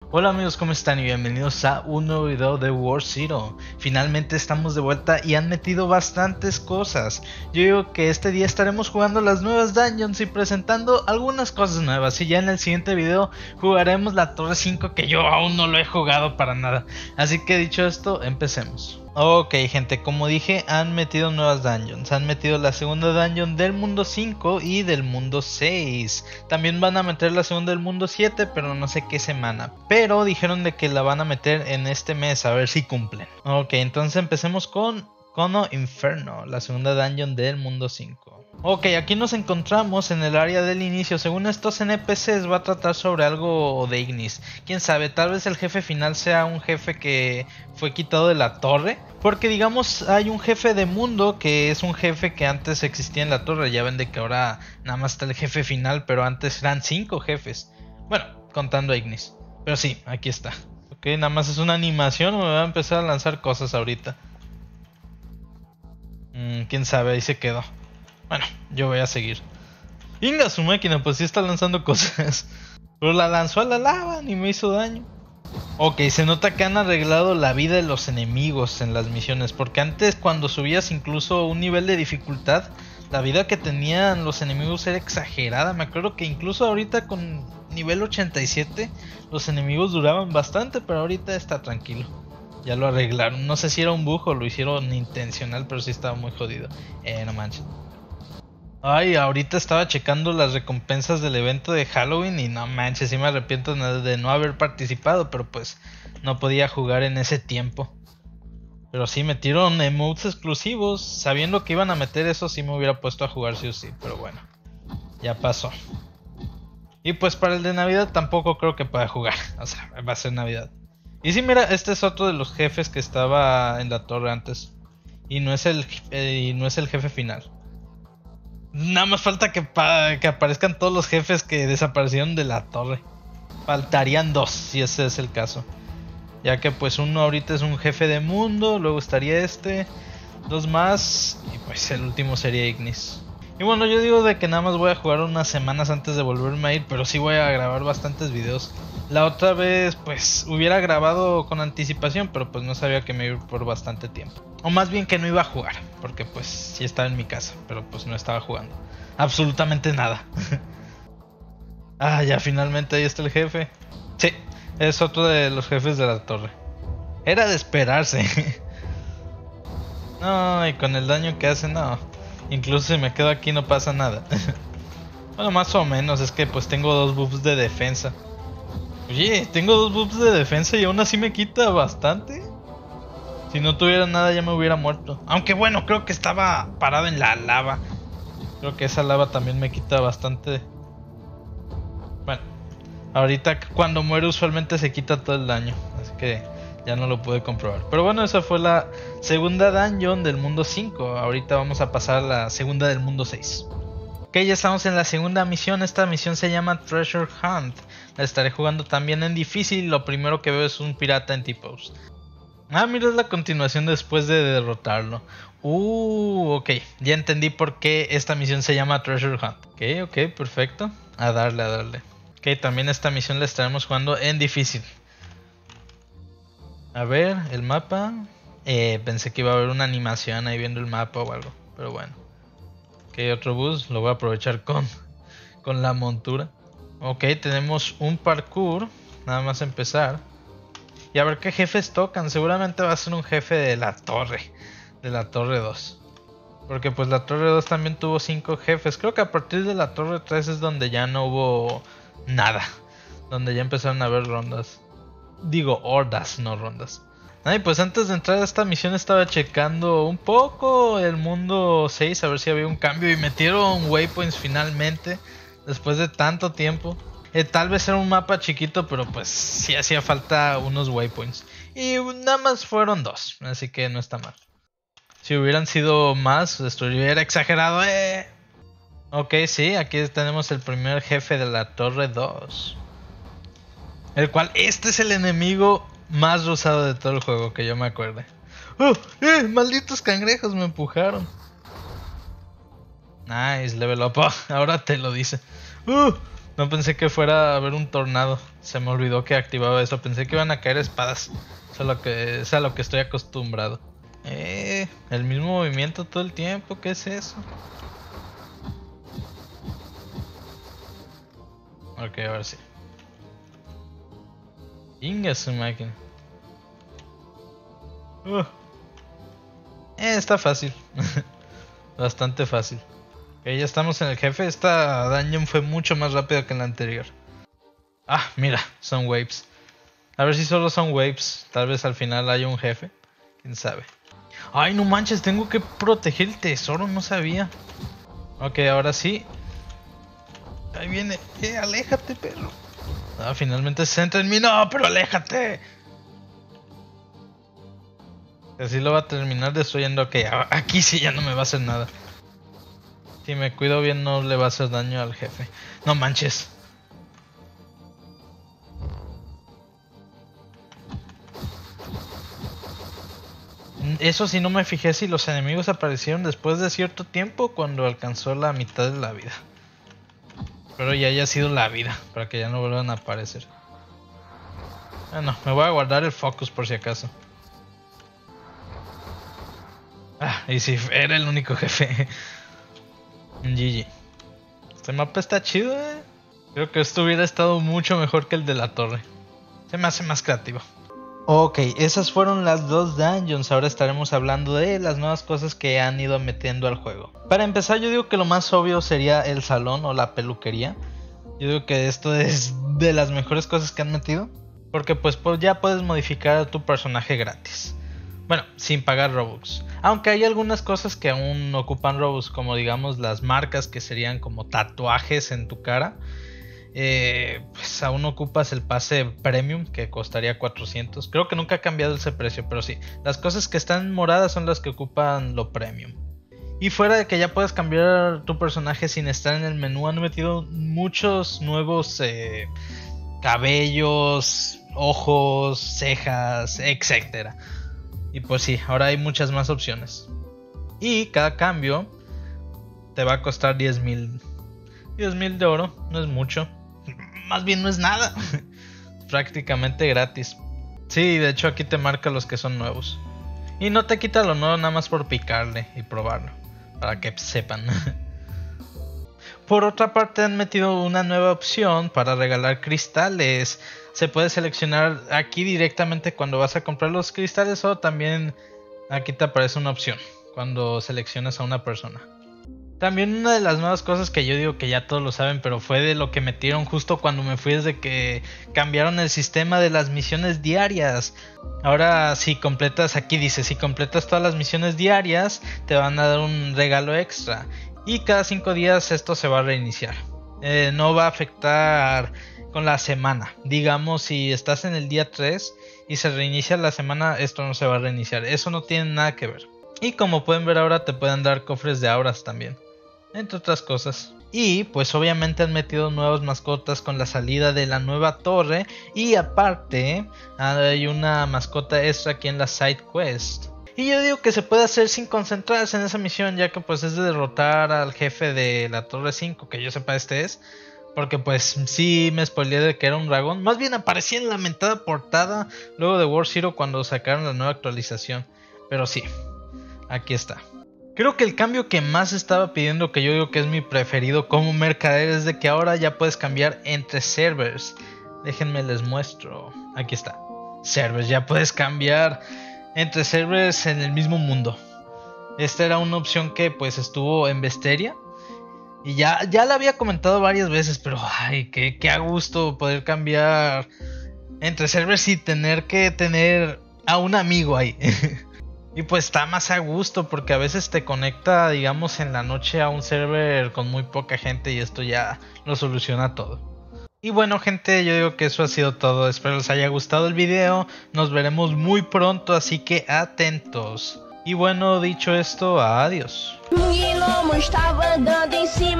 Hola amigos, ¿cómo están? Y bienvenidos a un nuevo video de War Zero. Finalmente estamos de vuelta y han metido bastantes cosas. Yo digo que este día estaremos jugando las nuevas dungeons y presentando algunas cosas nuevas. Y ya en el siguiente video jugaremos la Torre 5, que yo aún no lo he jugado para nada. Así que dicho esto, empecemos. Ok gente, como dije, han metido nuevas dungeons. Han metido la segunda dungeon del mundo 5 y del mundo 6. También van a meter la segunda del mundo 7, pero no sé qué semana. Pero dijeron de que la van a meter en este mes, a ver si cumplen. Ok, entonces empecemos con Cono Inferno, la segunda dungeon del mundo 5. Ok, aquí nos encontramos en el área del inicio. Según estos NPCs va a tratar sobre algo de Ignis. Quién sabe, tal vez el jefe final sea un jefe que fue quitado de la torre. Porque digamos hay un jefe de mundo que es un jefe que antes existía en la torre. Ya ven de que ahora nada más está el jefe final, pero antes eran 5 jefes. Bueno, contando a Ignis. Pero sí, aquí está. Ok, nada más es una animación o me va a empezar a lanzar cosas ahorita. Quién sabe, ahí se quedó. Bueno, yo voy a seguir. Inga su máquina, pues sí está lanzando cosas. Pero la lanzó a la lava, ni me hizo daño. Ok, se nota que han arreglado la vida de los enemigos en las misiones. Porque antes cuando subías incluso un nivel de dificultad, la vida que tenían los enemigos era exagerada. Me acuerdo que incluso ahorita con nivel 87 los enemigos duraban bastante, pero ahorita está tranquilo. Ya lo arreglaron. No sé si era un bug o lo hicieron intencional, pero sí estaba muy jodido. No manches. Ay, ahorita estaba checando las recompensas del evento de Halloween y no manches, sí me arrepiento de no haber participado, pero pues no podía jugar en ese tiempo. Pero sí metieron emotes exclusivos, sabiendo que iban a meter eso sí me hubiera puesto a jugar sí o sí, pero bueno, ya pasó. Y pues para el de Navidad tampoco creo que pueda jugar, o sea, va a ser Navidad. Y sí, mira, este es otro de los jefes que estaba en la torre antes. Y no es el jefe final. Nada más falta que aparezcan todos los jefes que desaparecieron de la torre. Faltarían 2, si ese es el caso. Ya que pues uno ahorita es un jefe de mundo, luego estaría este, 2 más, y pues el último sería Ignis. Y bueno, yo digo de que nada más voy a jugar unas semanas antes de volverme a ir, pero sí voy a grabar bastantes videos. La otra vez pues hubiera grabado con anticipación, pero pues no sabía que me iba por bastante tiempo. O más bien que no iba a jugar, porque pues sí estaba en mi casa, pero pues no estaba jugando absolutamente nada. Ah, ya finalmente ahí está el jefe. Sí, es otro de los jefes de la torre. Era de esperarse. No, y con el daño que hace, no. Incluso si me quedo aquí no pasa nada. Bueno, más o menos, es que pues tengo 2 buffs de defensa. Oye, tengo 2 buffs de defensa y aún así me quita bastante. Si no tuviera nada ya me hubiera muerto. Aunque bueno, creo que estaba parado en la lava. Creo que esa lava también me quita bastante. Bueno, ahorita cuando muere usualmente se quita todo el daño. Así que ya no lo pude comprobar. Pero bueno, esa fue la segunda dungeon del mundo 5. Ahorita vamos a pasar a la segunda del mundo 6. Ok, ya estamos en la segunda misión. Esta misión se llama Treasure Hunt. La estaré jugando también en difícil. Lo primero que veo es un pirata en T-Pose. Ah, mira, es la continuación después de derrotarlo. Ok, ya entendí por qué esta misión se llama Treasure Hunt. Ok, perfecto. A darle, a darle. Ok, también esta misión la estaremos jugando en difícil. A ver, el mapa. Pensé que iba a haber una animación ahí viendo el mapa o algo, pero bueno. Ok, otro bus, lo voy a aprovechar con la montura. Ok, tenemos un parkour, nada más empezar. Y a ver qué jefes tocan. Seguramente va a ser un jefe de la torre 2. Porque pues la torre 2 también tuvo 5 jefes. Creo que a partir de la torre 3 es donde ya no hubo nada. Donde ya empezaron a haber rondas. Digo hordas, no rondas. Ay, pues antes de entrar a esta misión estaba checando un poco el mundo 6 a ver si había un cambio. Y metieron waypoints finalmente. Después de tanto tiempo. Tal vez era un mapa chiquito, pero pues sí hacía falta unos waypoints. Y nada más fueron 2, así que no está mal. Si hubieran sido más, estuviera exagerado. Ok, sí, aquí tenemos el primer jefe de la torre 2. El cual, este es el enemigo más rosado de todo el juego, que yo me acuerde. Malditos cangrejos me empujaron. Nice, level up. Ahora te lo dice. No pensé que fuera a haber un tornado. Se me olvidó que activaba eso. Pensé que iban a caer espadas. Eso es a lo que estoy acostumbrado. El mismo movimiento todo el tiempo. ¿Qué es eso? Ok, ahora sí. Inga su máquina. Está fácil. Bastante fácil. Ok, ya estamos en el jefe. Esta dungeon fue mucho más rápida que la anterior. Ah, mira, son waves. A ver si solo son waves. Tal vez al final haya un jefe. Quién sabe. Ay, no manches, tengo que proteger el tesoro, no sabía. Ok, ahora sí. Ahí viene. Aléjate, perro. Ah, finalmente se centra en mí. No, pero aléjate. Así lo va a terminar destruyendo. Ok, aquí sí ya no me va a hacer nada. Si me cuido bien no le va a hacer daño al jefe. No manches. Eso sí, no me fijé si los enemigos aparecieron después de cierto tiempo, cuando alcanzó la mitad de la vida. Espero ya haya sido la vida, para que ya no vuelvan a aparecer. Bueno, me voy a guardar el focus por si acaso. Ah, y si era el único jefe. GG. Este mapa está chido, Creo que esto hubiera estado mucho mejor que el de la torre. Se me hace más creativo. Ok, esas fueron las dos dungeons. Ahora estaremos hablando de las nuevas cosas que han ido metiendo al juego. Para empezar, yo digo que lo más obvio sería el salón o la peluquería. Yo digo que esto es de las mejores cosas que han metido, porque pues ya puedes modificar a tu personaje gratis. Bueno, sin pagar Robux. Aunque hay algunas cosas que aún ocupan Robux, como digamos las marcas, que serían como tatuajes en tu cara. Pues aún ocupas el pase premium, que costaría 400. Creo que nunca ha cambiado ese precio, pero sí, las cosas que están moradas son las que ocupan lo premium. Y fuera de que ya puedes cambiar tu personaje sin estar en el menú, han metido muchos nuevos cabellos, ojos, cejas, etc. Y pues sí, ahora hay muchas más opciones. Y cada cambio te va a costar 10,000 de oro. No es mucho. Más bien no es nada. Prácticamente gratis. Sí, de hecho aquí te marca los que son nuevos. Y no te quita lo nuevo nada más por picarle y probarlo, para que sepan. Por otra parte, han metido una nueva opción para regalar cristales. Se puede seleccionar aquí directamente cuando vas a comprar los cristales, o también aquí te aparece una opción cuando seleccionas a una persona. También una de las nuevas cosas que yo digo que ya todos lo saben, pero fue de lo que metieron justo cuando me fui, desde que cambiaron el sistema de las misiones diarias. Ahora si completas, aquí dice, si completas todas las misiones diarias te van a dar un regalo extra. Y cada 5 días esto se va a reiniciar. No va a afectar con la semana. Digamos, si estás en el día 3 y se reinicia la semana, esto no se va a reiniciar. Eso no tiene nada que ver. Y como pueden ver ahora, te pueden dar cofres de auras también, entre otras cosas. Y pues obviamente han metido nuevas mascotas con la salida de la nueva torre. Y aparte hay una mascota extra aquí en la side quest. Y yo digo que se puede hacer sin concentrarse en esa misión, ya que pues es de derrotar al jefe de la torre 5, que yo sepa este es. Porque pues sí me spoileé de que era un dragón. Más bien aparecía en la mentada portada luego de War Zero cuando sacaron la nueva actualización. Pero sí, aquí está. Creo que el cambio que más estaba pidiendo, que yo digo que es mi preferido como mercader, es de que ahora ya puedes cambiar entre servers. Déjenme les muestro. Aquí está. Servers, ya puedes cambiar entre servers en el mismo mundo. Esta era una opción que pues estuvo en Vesteria. Y ya la había comentado varias veces, pero ay, qué a gusto poder cambiar entre servers sin tener que tener a un amigo ahí. Y pues está más a gusto, porque a veces te conecta, digamos, en la noche a un server con muy poca gente y esto ya lo soluciona todo. Y bueno, gente, yo digo que eso ha sido todo. Espero les haya gustado el video. Nos veremos muy pronto, así que atentos. Y bueno, dicho esto, adiós. Estava andando em cima